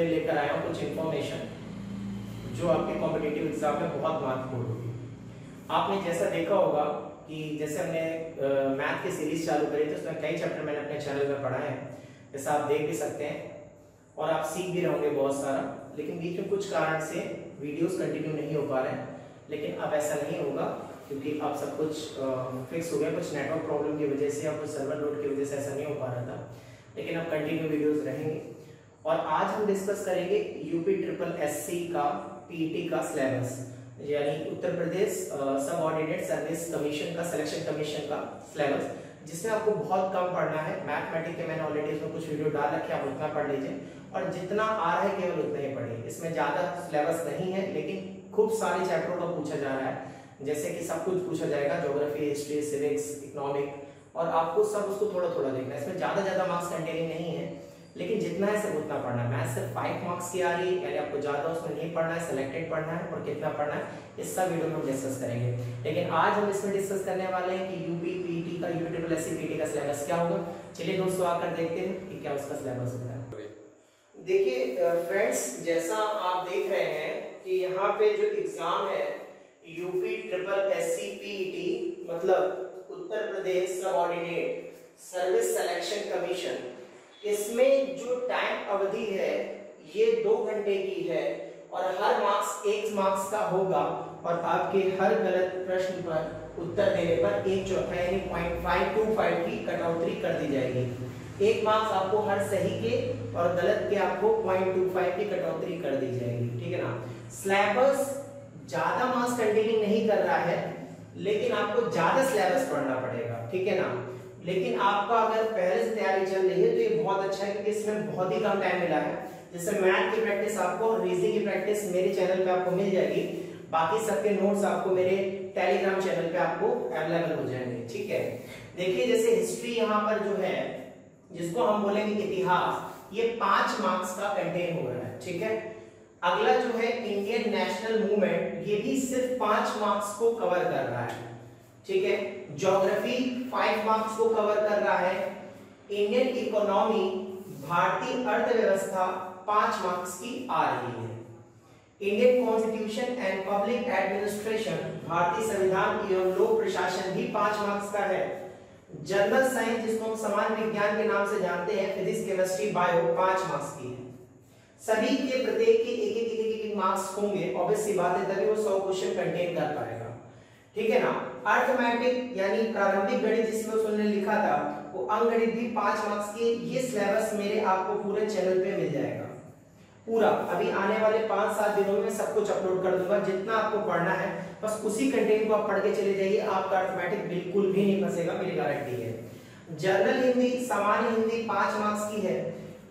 फिर लेकर आया हूँ कुछ इन्फॉर्मेशन जो आपके कॉम्पिटिटिव एग्जाम में बहुत महत्वपूर्ण होगी। आपने जैसा देखा होगा कि जैसे हमने मैथ की सीरीज चालू करी थी, उसमें कई चैप्टर मैंने अपने चैनल में पढ़ाए हैं, जैसा आप देख भी सकते हैं और आप सीख भी रहोगे बहुत सारा। लेकिन बीच में कुछ कारण से वीडियोस कंटिन्यू नहीं हो पा रहे हैं, लेकिन अब ऐसा नहीं होगा क्योंकि अब सब कुछ फिक्स हो गया। कुछ नेटवर्क प्रॉब्लम की वजह से या कुछ सर्वर लोड की वजह से ऐसा नहीं हो पा रहा था, लेकिन अब कंटिन्यू वीडियोस रहेंगे। और आज हम डिस्कस करेंगे UPSSC का PET का सिलेबस, यानी Uttar Pradesh subordinate service commission का, सिलेक्शन कमीशन का सिलेबस, जिसमें आपको बहुत कम पढ़ना है। मैथमेटिक्स के मैंने ऑलरेडी इसमें कुछ वीडियो डाल रखे हैं, आप उतना पढ़ लीजिए और जितना आ रहा है केवल उतना ही पढ़िए। इसमें ज्यादा सिलेबस नहीं है, लेकिन खूब सारे चैप्टरों का पूछा जा रहा है, जैसे कि सब कुछ पूछा जाएगा, ज्योग्राफी, हिस्ट्री, सिविक्स, इकोनॉमिक, और आपको सब उसको थोड़ा थोड़ा देखना है। इसमें ज्यादा मार्क्स कंटेनिंग नहीं है, लेकिन जितना है सब उतना पढ़ना है। मैथ सिर्फ 5 मार्क्स की आ रही है, यानी आपको ज्यादा उसमें नहीं पढ़ना है, सिलेक्टेड पढ़ना है और कितना पढ़ना है इस सब वीडियो में हम डिस्कस करेंगे। लेकिन आज हम इसमें डिस्कस करने वाले हैं कि UPPET का, UPSSC PET का सिलेबस क्या होगा। चलिए दोस्तों आकर देखते हैं कि क्या उसका सिलेबस होता है। देखिए फ्रेंड्स, जैसा आप देख रहे हैं कि यहाँ पे जो एग्जाम है UPSSC PET, मतलब Uttar Pradesh subordinate service selection commission, इसमें जो टाइम अवधि है ये 2 घंटे की है और हर मार्क्स 1 मार्क्स का होगा और आपके हर गलत प्रश्न पर उत्तर देने पर 1/4 यानी 0.525 की कटौती कर दी जाएगी। 1 मार्क्स आपको हर सही के और गलत के आपको 0.25 की कटौती कर दी जाएगी, ठीक है ना। सिलेबस ज्यादा मार्क्स कंटेनिंग नहीं कर रहा है, लेकिन आपको ज्यादा सिलेबस पढ़ना पड़ेगा, ठीक है ना। लेकिन आपका अगर पहले से तैयारी चल रही है तो ये बहुत अच्छा है, क्योंकि इसमें बहुत ही कम टाइम मिला है। जैसे मैथ की प्रैक्टिस आपको, रीजनिंग की प्रैक्टिस मेरे चैनल पे आपको मिल जाएगी, बाकी सबके नोट्स आपको मेरे टेलीग्राम चैनल पे आपको अवेलेबल हो जाएंगे, ठीक है। देखिए जैसे हिस्ट्री यहाँ पर जो है, जिसको हम बोलेंगे इतिहास, ये 5 मार्क्स का कंटेन हो रहा है, ठीक है। अगला जो है इंडियन नेशनल मूवमेंट, ये भी सिर्फ 5 मार्क्स को कवर कर रहा है, ठीक है। ज्योग्राफी 5 मार्क्स को कवर कर रहा है। इंडियन इकोनॉमी, भारतीय अर्थव्यवस्था 5 मार्क्स की आ रही है। Indian constitution and public administration, भारतीय संविधान एवं लोक प्रशासन भी 5 मार्क्स का है। जनरल साइंस, जिसको हम सामान्य विज्ञान के नाम से जानते हैं, फिजिक्स, केमिस्ट्री, बायो 5 मार्क्स की है। सभी के प्रत्येक के एक मार्क्स होंगे, ऑब्वियस सी बात है, तभी वो 100 क्वेश्चन कंटेन कर पाएगा, ठीक है ना। अर्थमेटिक यानी प्रारंभिक गणित, जिसमें उसने लिखा था, वो अंकगणित भी 5 मार्क्स की। ये सिलेबस मेरे आपको पूरे चैनल पे मिल जाएगा पूरा। अभी आने वाले 5-7 दिनों में सब कुछ अपलोड कर दूंगा। जितना आपको पढ़ना है बस उसी कंटेंट को आप पढ़ के चले जाइए, आपका अर्थमेटिक बिल्कुल भी नहीं फंसेगा, मेरी गारंटी है। जनरल हिंदी, सामान्य हिंदी 5 मार्क्स की है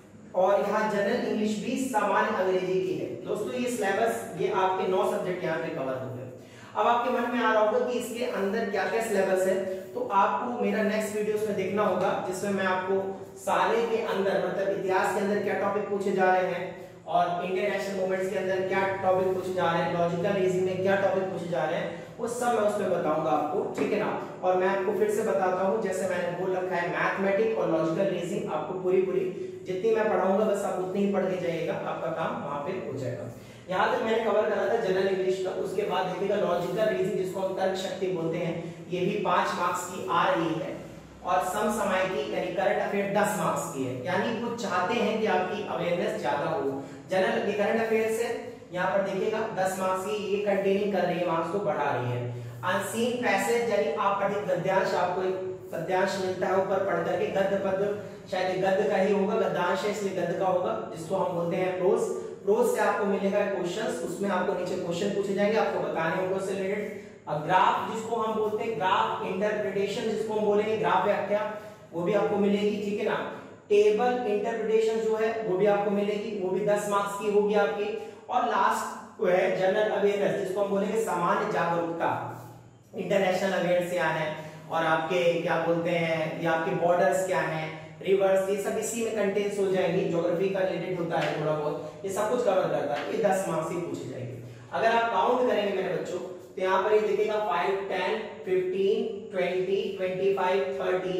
और यहाँ जनरल इंग्लिश भी सामान्य अंग्रेजी की है। दोस्तों ये सिलेबस, ये आपके 9 सब्जेक्ट यहाँ पे कवर हो गए। अब आपके मन में आ रहा होगा कि इसके अंदर क्या क्या सिलेबस है, तो आपको मेरा नेक्स्ट वीडियोस में देखना होगा, जिसमें मैं आपको सारे के अंदर, मतलब इतिहास के अंदर क्या टॉपिक पूछे जा रहे हैं और इंडियन नेशनल मूवमेंट्स के अंदर क्या टॉपिक पूछे जा रहे हैं, लॉजिकल रीजनिंग में क्या टॉपिक पूछे जा रहे हैं, वो सब मैं उसमें बताऊंगा आपको, ठीक है ना। और मैं आपको फिर से बताता हूँ, जैसे मैंने बोल रखा है, मैथमेटिक्स और लॉजिकल रीजनिंग आपको पूरी जितनी मैं पढ़ाऊंगा बस आप उतनी ही पढ़ के जाइएगा, आपका काम वहां पे हो जाएगा। यहाँ तक मैंने कवर करा था जनरल इंग्लिश का। उसके बाद देखिएगा लॉजिकल रीजनिंग, जिसको हम तर्क शक्ति बोलते हैं, ये भी 5 मार्क्स की आ रही है। और समसामयिकी यानी करंट अफेयर 10 मार्क्स की है, यानी वो चाहते हैं कि आपकी अवेयरनेस ज्यादा हो। जनरल करंट अफेयर से यहाँ पर देखिएगा 10 मार्क्स की ये कंटेनिंग कर रही है, मार्क्स को बढ़ा रही है। अनसीन पैसेज, यानी आप पढ़े गद्यांश, आपको एक पद्यांश मिलता है ऊपर पढ़ करके, गद्य पद्य, शायद गद्य का ही होगा, गद्यांश है इसलिए गद्य का होगा, जिसको हम बोलते हैं प्रोज। प्रोज से आपको मिलेगा क्वेश्चंस, उसमें आपको नीचे क्वेश्चन पूछे जाएंगे, आपको बताने होंगे उससे रिलेटेड। ग्राफ, जिसको हम बोलते हैं ग्राफ इंटरप्रिटेशन, जिसको हम बोलेंगे ग्राफ व्याख्या, वो भी आपको मिलेगी, ठीक है ना। टेबल इंटरप्रिटेशन जो है वो भी आपको मिलेगी, वो भी 10 मार्क्स की होगी आपकी। और लास्ट है जनरल अवेयरनेस, जिसको हम बोलेंगे सामान्य जागरूकता, इंटरनेशनल अवेयरनेस क्या है और आपके क्या बोलते हैं, ये आपके बॉर्डर्स क्या हैं, रिवर्स, ये सब इसी में कंटेन्स हो जाएंगी। ज्योग्राफी का रिलेटेड होता है थोड़ा बहुत, ये सब कुछ कवर करता है। ये 10 मार्क्स ही पूछे जाएंगे। अगर आप काउंट करेंगे मेरे बच्चों, तो यहाँ पर ये देखिएगा 5, 10, 15, 20, 25, 30,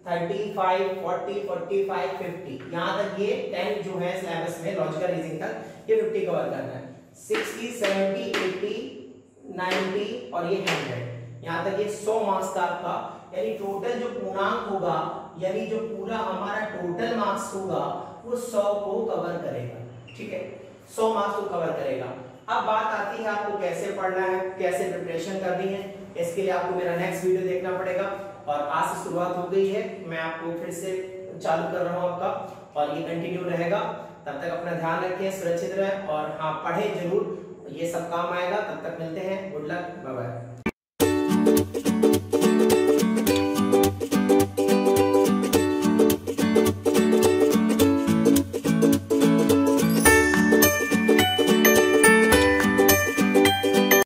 35, 40, 45, 50, यहाँ तक ये 10 जो है सिलेबस में लॉजिकल रीजनिंग तक ये 50 कवर करना है। 60, 70, 80, 90 और ये 100, यहाँ तक ये 100 मार्क्स का आपका, यानी टोटल जो पूर्णांक होगा, यानी जो पूरा हमारा टोटल मार्क्स होगा वो 100 को कवर करेगा। ठीक है, 100 मार्क्स को कवर करेगा। अब बात आती है आपको कैसे पढ़ना है, कैसे प्रिपरेशन करनी है। इसके लिए आपको मेरा नेक्स्ट वीडियो देखना पड़ेगा और आज से शुरुआत हो गई है, मैं आपको फिर से चालू कर रहा हूं आपका, और ये कंटिन्यू रहेगा। तब तक अपना ध्यान रखें, सुरक्षित रहें और हाँ पढ़ें जरूर, ये सब काम आएगा। तब तक मिलते हैं, गुड लक, बाय बाय।